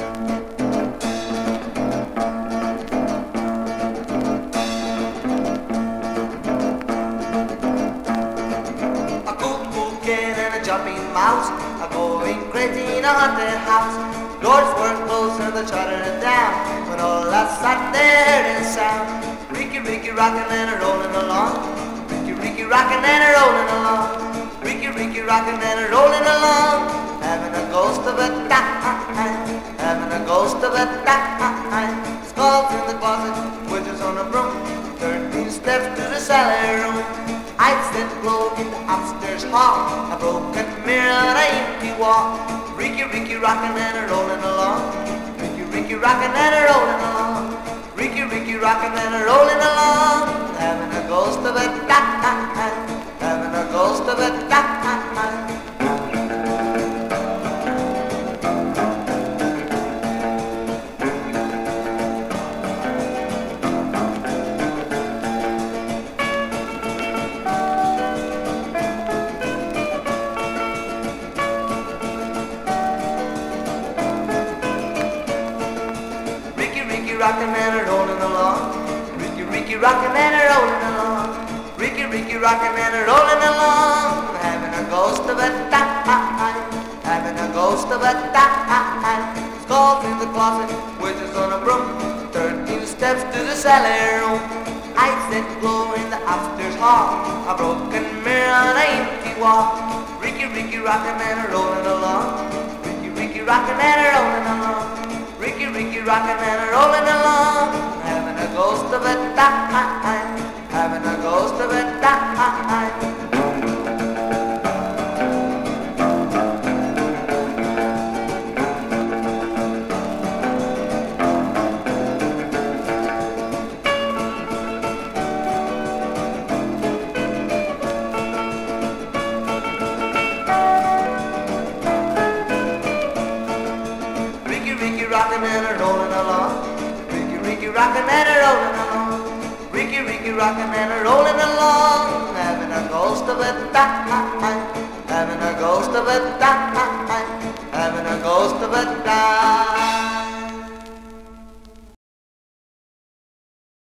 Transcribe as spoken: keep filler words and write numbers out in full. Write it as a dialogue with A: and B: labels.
A: Jumping mouse, a going crazy in a haunted house. Doors were closed and the shutters down, when all I sat there in sound. Ricky, Ricky, rockin' and a rollin' along. Ricky, Ricky, rockin' and a rollin' along. Ricky, Ricky, rockin' and a rollin' along. Having a ghost of a time, having a ghost of a time. Skulls in the closet, witches on a broom, thirteen steps to the cellar room. Lights that glow in the upstairs hall, a broken mirror on an empty wall. Ricky, Ricky, rockin' and a rollin' along. Ricky, Ricky, rockin' and a rollin' along. Ricky, Ricky, rockin' and a rollin' along. Having a ghost of a time, having a ghost of a time. Rockin' and a rollin' along. Ricky, Ricky, rockin' and a rollin' along. Ricky, Ricky, rockin' and a rollin' along. Having a ghost of a time, having a ghost of a time. Skulls in the closet, witches on a broom, thirteen steps to the cellar room. Lights that glow in the upstairs hall, a broken mirror on an empty wall. Ricky, Ricky, rockin' and a rollin' along. Ricky, Ricky, rockin' and a rollin' along. Ricky, Ricky, rockin' and a rollin' along. Having a ghost of a time, having a ghost of a time. Rockin' and a rollin' along. Ricky, Ricky, rockin' and a rollin' along. Ricky, Ricky, rockin' and a rollin' along. Having a ghost of a time, having a ghost of a time, having a ghost of a time.